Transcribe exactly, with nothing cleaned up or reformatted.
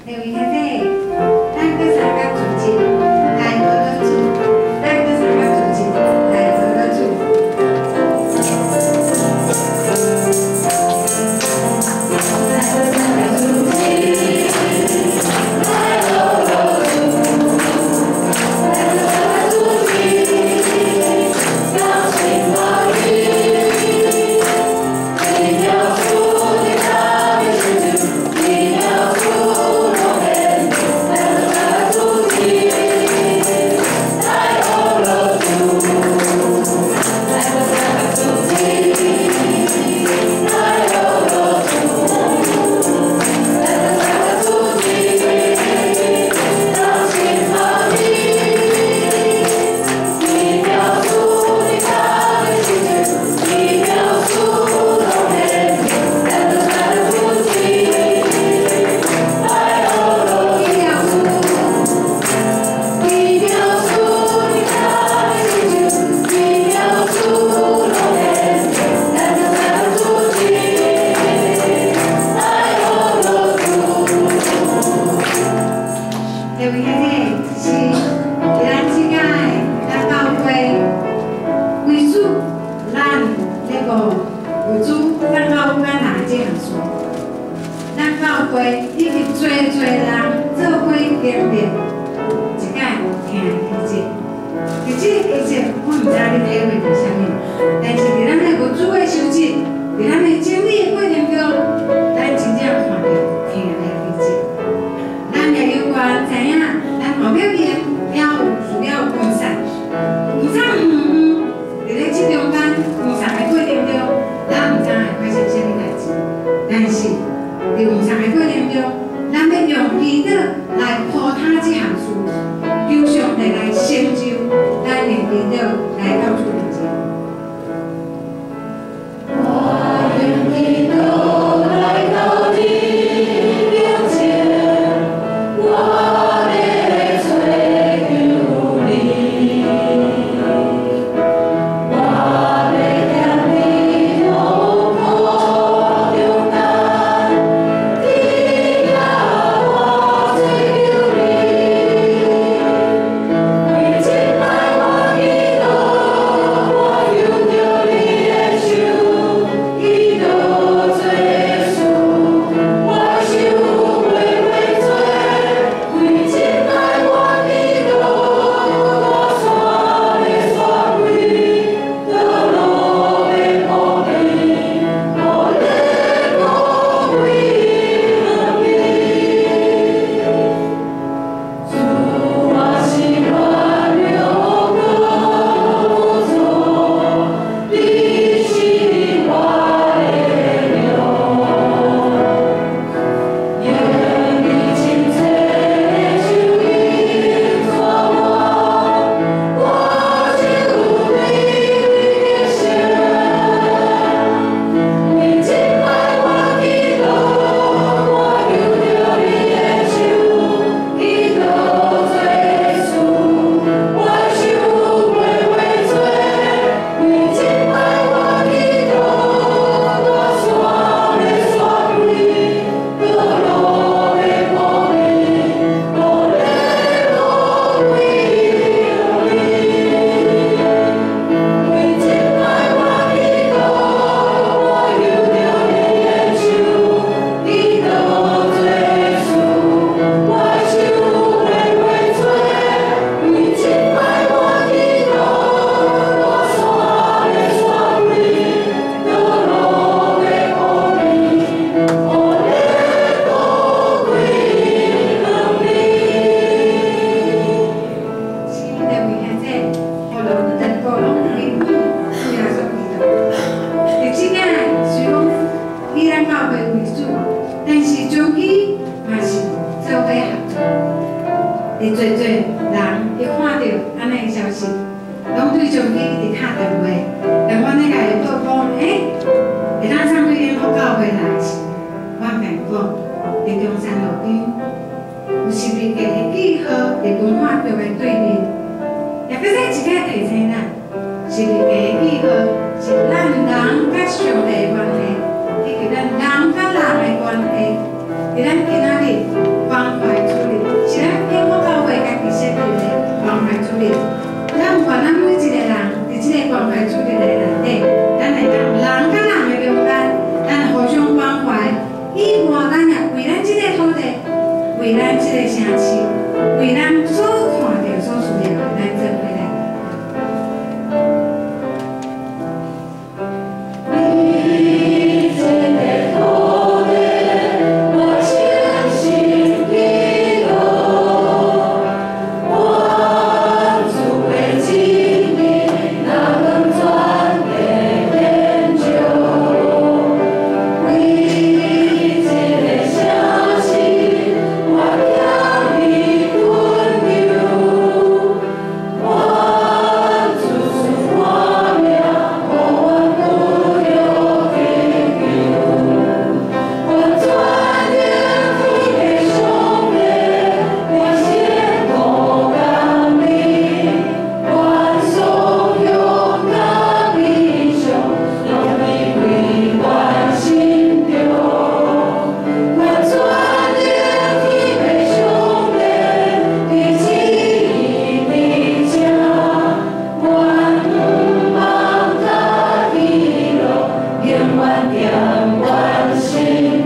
各位兄弟，咱搁三角组织来学学煮，咱搁三角组织来学学煮。来搁三角组织，来学学煮，来搁三角组织，要情要义，一定要做对他的事情，一定要做。 咱今仔日关怀这个城市，为人所看到、所需要的，咱做回来。你这个土地，我真心记得，我祖辈经历那更转的研究，为这个城市，我要你温柔，我祖祖我命，我不留给你，我专念你的兄弟，我先不讲你，我所有的英雄，让你为我心中。我专念你的兄弟，你记忆的家，我不忘他的路，永远点我心。